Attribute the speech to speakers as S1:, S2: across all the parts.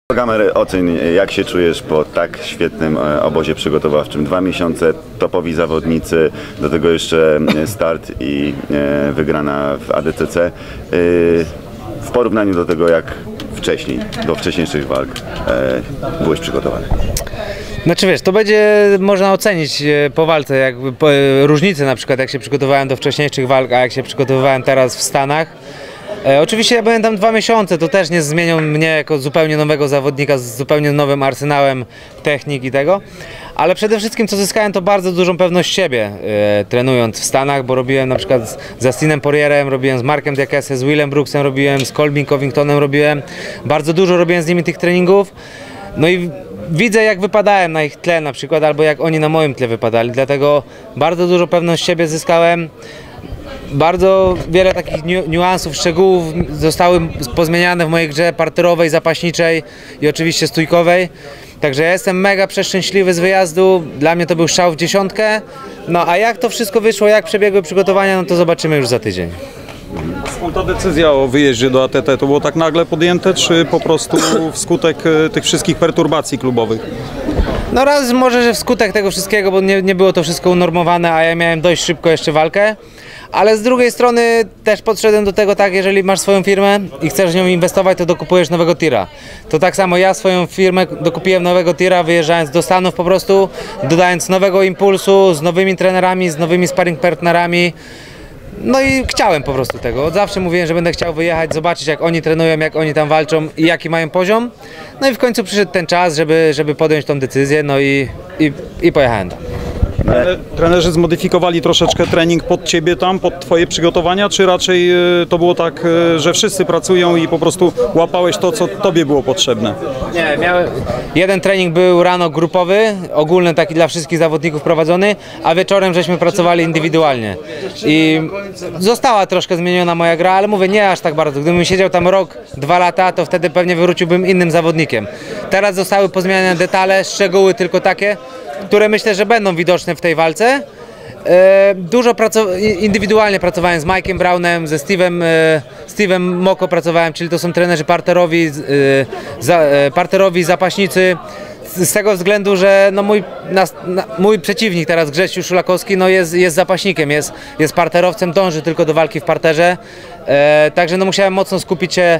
S1: Gamer, oceń, jak się czujesz po tak świetnym obozie przygotowawczym. 2 miesiące, topowi zawodnicy, do tego jeszcze start i wygrana w ADCC. W porównaniu do tego, jak wcześniej, do wcześniejszych walk byłeś przygotowany.
S2: Znaczy wiesz, to będzie można ocenić po walce, jakby różnice, na przykład jak się przygotowałem do wcześniejszych walk, a jak się przygotowywałem teraz w Stanach. Oczywiście ja byłem tam 2 miesiące, to też nie zmienią mnie jako zupełnie nowego zawodnika z zupełnie nowym arsenałem technik i tego, ale przede wszystkim co zyskałem, to bardzo dużą pewność siebie trenując w Stanach, bo robiłem na przykład z Austinem Poirierem, robiłem z Markiem Diakesem, z Willem Brooksem robiłem, z Colbym Covingtonem robiłem, bardzo dużo robiłem z nimi tych treningów, no i widzę jak wypadałem na ich tle na przykład, albo jak oni na moim tle wypadali, dlatego bardzo dużo pewność siebie zyskałem. Bardzo wiele takich niuansów, szczegółów zostały pozmieniane w mojej grze parterowej, zapaśniczej i oczywiście stójkowej. Także ja jestem mega przeszczęśliwy z wyjazdu, dla mnie to był strzał w dziesiątkę. No a jak to wszystko wyszło, jak przebiegły przygotowania, no to zobaczymy już za tydzień.
S3: Skąd ta decyzja o wyjeździe do ATT? To było tak nagle podjęte, czy po prostu wskutek tych wszystkich perturbacji klubowych?
S2: No raz może, że wskutek tego wszystkiego, bo nie było to wszystko unormowane, a ja miałem dość szybko jeszcze walkę. Ale z drugiej strony też podszedłem do tego tak, jeżeli masz swoją firmę i chcesz w nią inwestować, to dokupujesz nowego tira. To tak samo ja swoją firmę dokupiłem nowego tira, wyjeżdżając do Stanów po prostu, dodając nowego impulsu, z nowymi trenerami, z nowymi sparring partnerami. No i chciałem po prostu tego. Od zawsze mówiłem, że będę chciał wyjechać, zobaczyć jak oni trenują, jak oni tam walczą i jaki mają poziom. No i w końcu przyszedł ten czas, żeby podjąć tą decyzję, no i pojechałem tam.
S3: Trenerzy zmodyfikowali troszeczkę trening pod ciebie tam, pod twoje przygotowania, czy raczej to było tak, że wszyscy pracują i po prostu łapałeś to, co tobie było potrzebne?
S2: Nie, jeden trening był rano grupowy, ogólny taki dla wszystkich zawodników prowadzony, a wieczorem żeśmy pracowali indywidualnie. I została troszkę zmieniona moja gra, ale mówię, nie aż tak bardzo. Gdybym siedział tam rok, 2 lata, to wtedy pewnie wróciłbym innym zawodnikiem. Teraz zostały pozmieniane detale, szczegóły tylko takie, które myślę, że będą widoczne w tej walce. Dużo indywidualnie pracowałem z Mike'em Brownem, ze Steve'em Moko pracowałem, czyli to są trenerzy parterowi, zapaśnicy. Z tego względu, że no mój przeciwnik teraz, Grzesiu Szulakowski, no jest zapaśnikiem, jest parterowcem, dąży tylko do walki w parterze. Także no musiałem mocno skupić się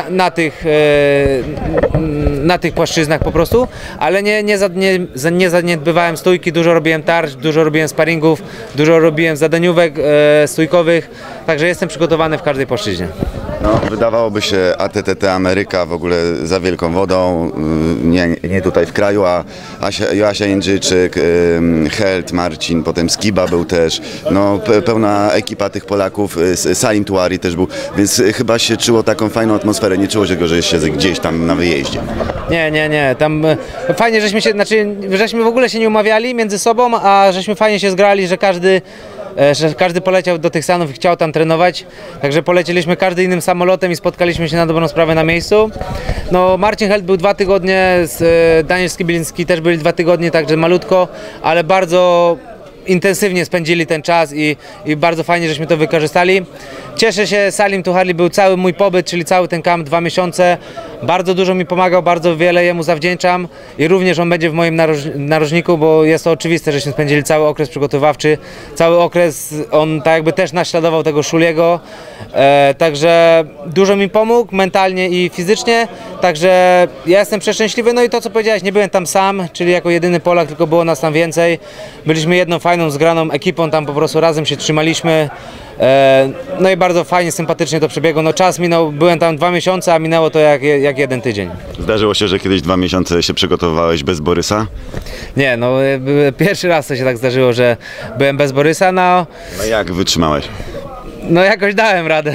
S2: na tych płaszczyznach po prostu, ale nie zaniedbywałem stójki, dużo robiłem tarcz, dużo robiłem sparingów, dużo robiłem zadaniówek stójkowych, także jestem przygotowany w każdej płaszczyźnie.
S1: No, wydawałoby się ATT Ameryka w ogóle za wielką wodą, nie tutaj w kraju, a Joasia Jędrzejczyk, Held, Marcin, potem Skiba był też, no pełna ekipa tych Polaków, Salim Tuari też był, więc chyba się czuło taką fajną atmosferę, nie czuło się go, że się gdzieś tam na wyjeździe.
S2: Nie, tam fajnie, żeśmy w ogóle się nie umawiali między sobą, a żeśmy fajnie się zgrali, że każdy poleciał do tych Stanów i chciał tam trenować, także polecieliśmy każdy innym samolotem i spotkaliśmy się na dobrą sprawę na miejscu. No, Marcin Held był 2 tygodnie, Daniel Skibiliński też byli 2 tygodnie, także malutko, ale bardzo intensywnie spędzili ten czas i bardzo fajnie, żeśmy to wykorzystali. Cieszę się, Salim Tuharli był cały mój pobyt, czyli cały ten camp, 2 miesiące. Bardzo dużo mi pomagał, bardzo wiele jemu zawdzięczam i również on będzie w moim narożniku, bo jest to oczywiste, żeśmy spędzili cały okres przygotowawczy. Cały okres on tak jakby też naśladował tego Szuliego, także dużo mi pomógł mentalnie i fizycznie, także ja jestem przeszczęśliwy. No i to co powiedziałeś, nie byłem tam sam, czyli jako jedyny Polak, tylko było nas tam więcej. Byliśmy jedną fajną, zgraną ekipą, tam po prostu razem się trzymaliśmy. No i bardzo fajnie, sympatycznie to przebiegło. No czas minął, byłem tam 2 miesiące, a minęło to jak 1 tydzień.
S1: Zdarzyło się, że kiedyś 2 miesiące się przygotowywałeś bez Borysa?
S2: Nie, no pierwszy raz to się tak zdarzyło, że byłem bez Borysa, no.
S1: No jak wytrzymałeś?
S2: No jakoś dałem radę.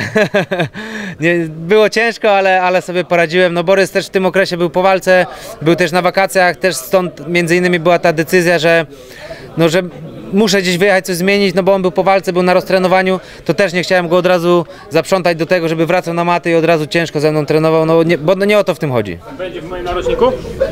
S2: Było ciężko, ale sobie poradziłem. No Borys też w tym okresie był po walce, był też na wakacjach, też stąd między innymi była ta decyzja, że muszę gdzieś wyjechać, coś zmienić, no bo on był po walce, był na roztrenowaniu, to też nie chciałem go od razu zaprzątać do tego, żeby wracał na maty i od razu ciężko ze mną trenował, no bo nie o to w tym chodzi.
S4: Będzie w moim narożniku?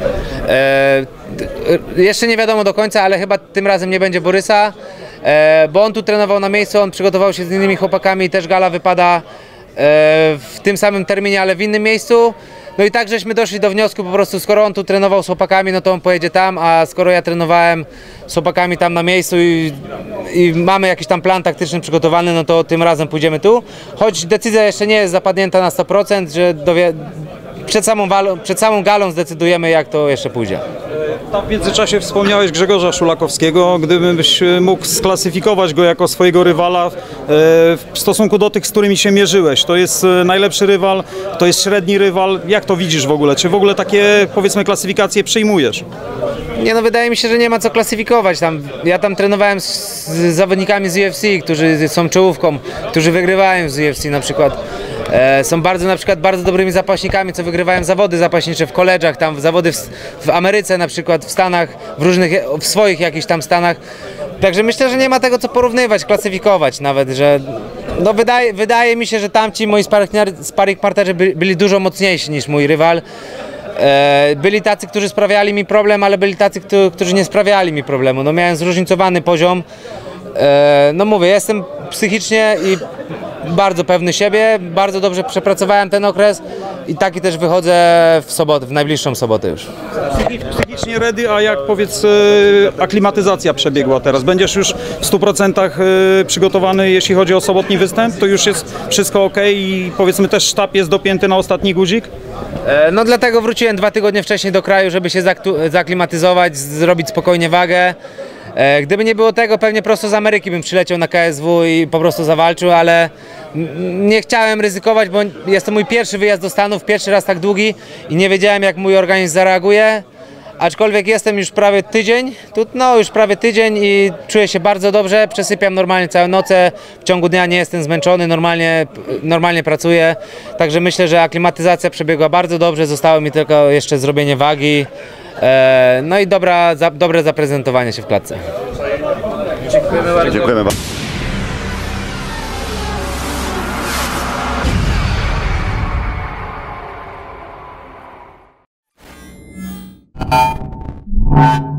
S2: Jeszcze nie wiadomo do końca, ale chyba tym razem nie będzie Borysa, bo on tu trenował na miejscu, on przygotował się z innymi chłopakami, też gala wypada w tym samym terminie, ale w innym miejscu. No i tak żeśmy doszli do wniosku po prostu, skoro on tu trenował z chłopakami, no to on pojedzie tam, a skoro ja trenowałem z chłopakami tam na miejscu i mamy jakiś tam plan taktyczny przygotowany, no to tym razem pójdziemy tu. Choć decyzja jeszcze nie jest zapadnięta na 100%, że przed samą galą zdecydujemy, jak to jeszcze pójdzie.
S3: Tam w międzyczasie wspomniałeś Grzegorza Szulakowskiego. Gdybyś mógł sklasyfikować go jako swojego rywala w stosunku do tych, z którymi się mierzyłeś. To jest najlepszy rywal, to jest średni rywal. Jak to widzisz w ogóle? Czy w ogóle takie, powiedzmy, klasyfikacje przyjmujesz?
S2: Nie no, wydaje mi się, że nie ma co klasyfikować. Ja tam trenowałem z zawodnikami z UFC, którzy są czołówką, którzy wygrywają z UFC na przykład. Są bardzo dobrymi zapaśnikami, co wygrywają zawody zapaśnicze w koledżach, tam zawody w Ameryce na przykład, w Stanach, w swoich jakichś tam stanach. Także myślę, że nie ma tego co porównywać, klasyfikować nawet, że no wydaje mi się, że tamci moi sparring partnerzy byli dużo mocniejsi niż mój rywal. Byli tacy, którzy sprawiali mi problem, ale byli tacy, którzy nie sprawiali mi problemu. No miałem zróżnicowany poziom. No mówię, jestem psychicznie i bardzo pewny siebie, bardzo dobrze przepracowałem ten okres i taki też wychodzę w sobotę, w najbliższą sobotę już.
S3: Psychicznie ready, a jak powiedz aklimatyzacja przebiegła teraz? Będziesz już w 100% przygotowany, jeśli chodzi o sobotni występ? To już jest wszystko ok i powiedzmy też sztab jest dopięty na ostatni guzik?
S2: No dlatego wróciłem 2 tygodnie wcześniej do kraju, żeby się zaaklimatyzować, zrobić spokojnie wagę. Gdyby nie było tego, pewnie prosto z Ameryki bym przyleciał na KSW i po prostu zawalczył, ale nie chciałem ryzykować, bo jest to mój pierwszy wyjazd do Stanów, pierwszy raz tak długi i nie wiedziałem, jak mój organizm zareaguje. Aczkolwiek jestem już prawie tydzień, już prawie tydzień i czuję się bardzo dobrze, przesypiam normalnie całe noce, w ciągu dnia nie jestem zmęczony, normalnie pracuję, także myślę, że aklimatyzacja przebiegła bardzo dobrze, zostało mi tylko jeszcze zrobienie wagi, no i dobre zaprezentowanie się w klatce.
S1: Dziękujemy bardzo.
S4: You